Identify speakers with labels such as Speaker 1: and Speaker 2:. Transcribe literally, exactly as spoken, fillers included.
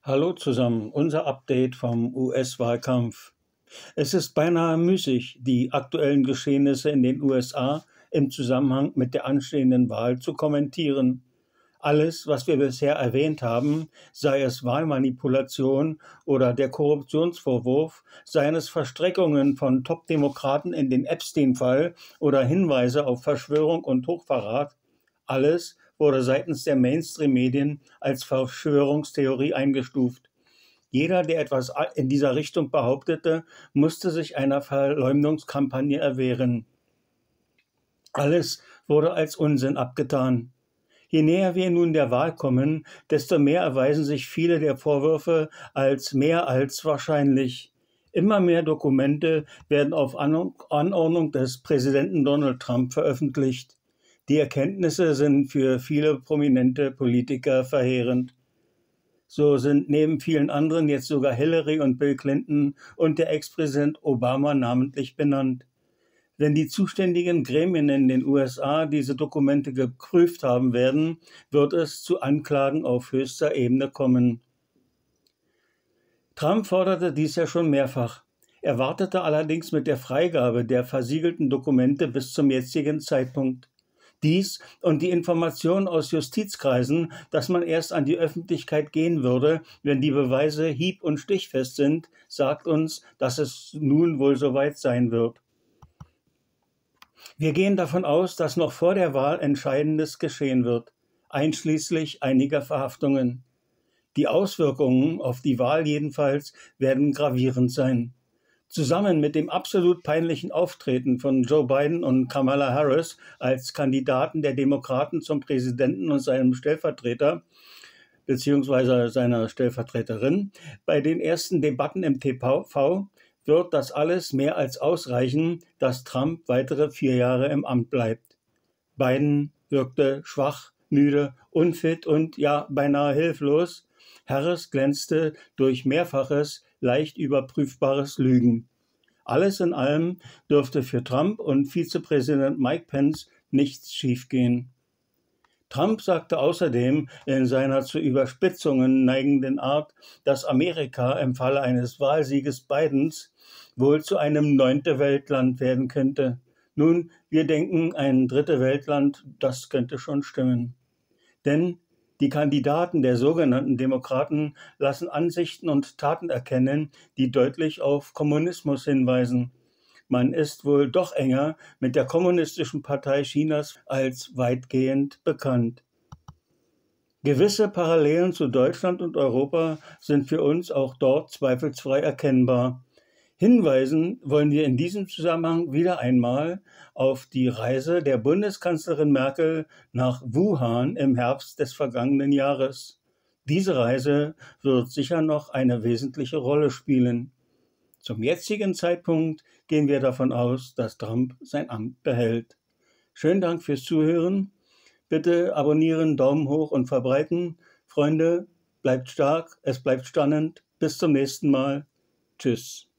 Speaker 1: Hallo zusammen, unser Update vom U S-Wahlkampf. Es ist beinahe müßig, die aktuellen Geschehnisse in den U S A im Zusammenhang mit der anstehenden Wahl zu kommentieren. Alles, was wir bisher erwähnt haben, sei es Wahlmanipulation oder der Korruptionsvorwurf, seien es Verstrickungen von Top-Demokraten in den Epstein-Fall oder Hinweise auf Verschwörung und Hochverrat, alles wurde seitens der Mainstream-Medien als Verschwörungstheorie eingestuft. Jeder, der etwas in dieser Richtung behauptete, musste sich einer Verleumdungskampagne erwehren. Alles wurde als Unsinn abgetan. Je näher wir nun der Wahl kommen, desto mehr erweisen sich viele der Vorwürfe als mehr als wahrscheinlich. Immer mehr Dokumente werden auf Anordnung des Präsidenten Donald Trump veröffentlicht. Die Erkenntnisse sind für viele prominente Politiker verheerend. So sind neben vielen anderen jetzt sogar Hillary und Bill Clinton und der Ex-Präsident Obama namentlich benannt. Wenn die zuständigen Gremien in den U S A diese Dokumente geprüft haben werden, wird es zu Anklagen auf höchster Ebene kommen. Trump forderte dies ja schon mehrfach. Er wartete allerdings mit der Freigabe der versiegelten Dokumente bis zum jetzigen Zeitpunkt. Dies und die Information aus Justizkreisen, dass man erst an die Öffentlichkeit gehen würde, wenn die Beweise hieb- und stichfest sind, sagt uns, dass es nun wohl soweit sein wird. Wir gehen davon aus, dass noch vor der Wahl Entscheidendes geschehen wird, einschließlich einiger Verhaftungen. Die Auswirkungen auf die Wahl jedenfalls werden gravierend sein. Zusammen mit dem absolut peinlichen Auftreten von Joe Biden und Kamala Harris als Kandidaten der Demokraten zum Präsidenten und seinem Stellvertreter bzw. seiner Stellvertreterin bei den ersten Debatten im T V wird das alles mehr als ausreichen, dass Trump weitere vier Jahre im Amt bleibt. Biden wirkte schwach, müde, unfit und ja beinahe hilflos. Harris glänzte durch mehrfaches, leicht überprüfbares Lügen. Alles in allem dürfte für Trump und Vizepräsident Mike Pence nichts schiefgehen. Trump sagte außerdem in seiner zu Überspitzungen neigenden Art, dass Amerika im Falle eines Wahlsieges Bidens wohl zu einem neunte Weltland werden könnte. Nun, wir denken, ein dritte Weltland, das könnte schon stimmen. Denn die Kandidaten der sogenannten Demokraten lassen Ansichten und Taten erkennen, die deutlich auf Kommunismus hinweisen. Man ist wohl doch enger mit der Kommunistischen Partei Chinas als weitgehend bekannt. Gewisse Parallelen zu Deutschland und Europa sind für uns auch dort zweifelsfrei erkennbar. Hinweisen wollen wir in diesem Zusammenhang wieder einmal auf die Reise der Bundeskanzlerin Merkel nach Wuhan im Herbst des vergangenen Jahres. Diese Reise wird sicher noch eine wesentliche Rolle spielen. Zum jetzigen Zeitpunkt gehen wir davon aus, dass Trump sein Amt behält. Schönen Dank fürs Zuhören. Bitte abonnieren, Daumen hoch und verbreiten. Freunde, bleibt stark, es bleibt spannend. Bis zum nächsten Mal. Tschüss.